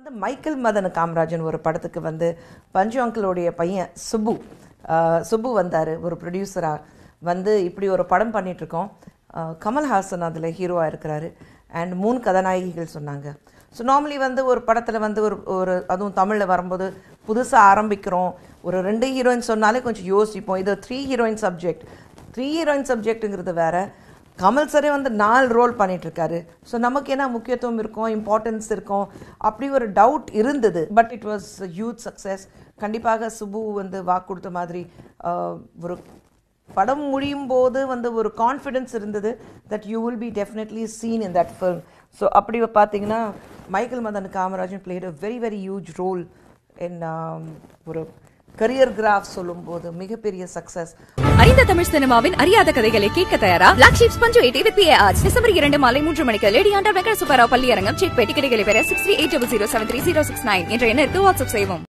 வந்து மைக்கேல் மதன காமராஜன் ஒரு படத்துக்கு வந்து பஞ்சு அங்கிளோடைய பையன் சுப்பு வந்தார் ஒரு ப்ரொடியூசராக வந்து இப்படி ஒரு படம் பண்ணிகிட்ருக்கோம். கமல்ஹாசன் அதில் ஹீரோவாக இருக்கிறாரு அண்ட் 3 கதாநாயகிகள் சொன்னாங்க. ஸோ நார்மலி வந்து ஒரு படத்தில் வந்து ஒரு அதுவும் தமிழில் வரும்போது புதுசாக ஆரம்பிக்கிறோம், ஒரு 2 ஹீரோயின் சொன்னாலே கொஞ்சம் யோசிப்போம். இது 3 ஹீரோயின் சப்ஜெக்ட்டுங்கிறது வேறு. கமல் சரே வந்து 4 ரோல் பண்ணிகிட்ருக்காரு. ஸோ நமக்கு என்ன முக்கியத்துவம் இருக்கும், இம்பார்ட்டன்ஸ் இருக்கும், அப்படி ஒரு டவுட் இருந்தது. But it was huge success. கண்டிப்பாக சுப்பு வந்து வாக்கு கொடுத்த மாதிரி ஒரு படம் முடியும் போது வந்து ஒரு கான்ஃபிடென்ஸ் இருந்தது that you will be definitely seen in that film. So அப்படி பார்த்தீங்கன்னா Michael Madan Kamarajan played a very very huge role in ஒரு கரியர் கிராஃப் சொல்லும்போது மிகப்பெரிய சக்சஸ். அறிந்த தமிழ் சினிமாவின் அறியாத கதைகளை கேட்க தயாரா? பிளாக் ஷீப்ஸ் பஞ்சு 8 வித் ஆர்ட்ஸ் டிசம்பர் 2 மாலை 3 மணிக்கு லேடியாண்டா வெங்கட சுப்பராவ் பள்ளியரங்கம். செக் பெட்டிக்கடைகளை பெற 6380073069 என்ற எண்ணிற்கு வாட்ஸ்அப் செய்வோம்.